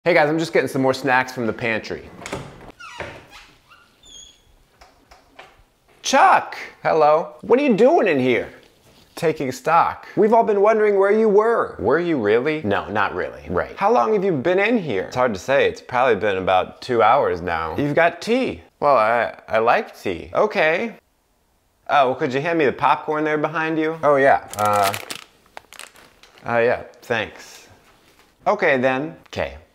Hey guys, I'm just getting some more snacks from the pantry. Chuck! Hello. What are you doing in here? Taking stock. We've all been wondering where you were. Were you really? No, not really. Right. How long have you been in here? It's hard to say. It's probably been about 2 hours now. You've got tea. Well, I like tea. Okay. Oh, well, could you hand me the popcorn there behind you? Oh, yeah. Yeah, thanks. Okay, then. Okay.